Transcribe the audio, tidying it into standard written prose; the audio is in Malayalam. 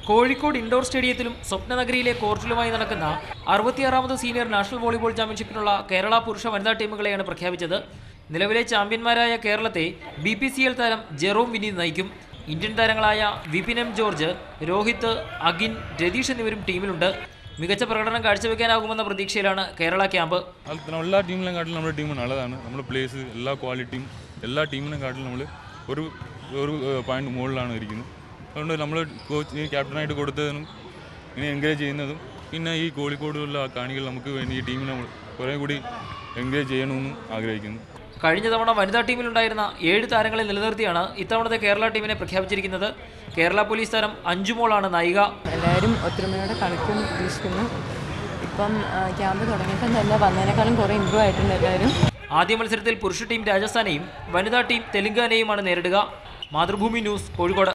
Kozhikode Indoor Stadium, Swapnanagariyle കോർട്ടിലുമായി നടക്കുന്ന 66ാമത് സീനിയർ നാഷണൽ വോളിബോൾ ചാമ്പ്യൻഷിപ്പിനുള്ള കേരള പുരുഷ വനിതാ ടീമുകളെയാണ് പ്രഖ്യാപിച്ചത്. നിലവിലെ ചാമ്പ്യന്മാരായ കേരളത്തെ BPCL താരം ജെറോം വിനീത് നയിക്കും. ഇന്ത്യൻ താരങ്ങളായ വിപിൻ എം ജോർജ്, രോഹിത്, അഗിൻ, രതീഷ് എന്നിവരും ടീമിലുണ്ട്. മികച്ച പ്രകടനം കാഴ്ചവെക്കാനാകുമെന്ന പ്രതീക്ഷയിലാണ് കേരള ക്യാമ്പ്. എല്ലാ ടീമിനെക്കാട്ടിലും നമ്മുടെ ടീം നല്ലതാണ്. നമ്മുടെ പ്ലേസ് എല്ലാ ക്വാളിറ്റിയും എല്ലാ ടീമിനെക്കാട്ടിലും നമ്മൾ ഒരു പോയിന്റ് മുകളിലാണ് ഇരിക്കുന്നത്. അതുകൊണ്ട് നമ്മൾ കോച്ച് ക്യാപ്റ്റനായിട്ട് കൊടുത്തതിനും ഇനി എൻകറേജ് ചെയ്യുന്നതും പിന്നെ ഈ കോഴിക്കോടുള്ള കാണികൾ നമുക്ക് വേണ്ടി ഈ ടീമിനെ കുറേ കൂടി എൻകറേജ് ചെയ്യണമെന്നും ആഗ്രഹിക്കുന്നു. കഴിഞ്ഞ തവണ വനിതാ ടീമിലുണ്ടായിരുന്ന 7 താരങ്ങളെ നിലനിർത്തിയാണ് ഇത്തവണത്തെ കേരള ടീമിനെ പ്രഖ്യാപിച്ചിരിക്കുന്നത്. കേരള പോലീസ് താരം അഞ്ജുമോളാണ് നായിക. എല്ലാവരും ഒത്തൊരുമയോടെ കളിക്കുമെന്ന് പ്രതീക്ഷിക്കുന്നു. ഇപ്പം ക്യാമ്പ് തുടങ്ങിയപ്പോൾ തന്നെ വന്നതിനേക്കാളും കുറേ ഇമ്പ്രൂവ് ആയിട്ടുണ്ട് എല്ലാവരും. ആദ്യ മത്സരത്തിൽ പുരുഷ ടീം രാജസ്ഥാനെയും വനിതാ ടീം തെലങ്കാനയുമാണ് നേരിടുക. മാതൃഭൂമി ന്യൂസ്, കോഴിക്കോട്.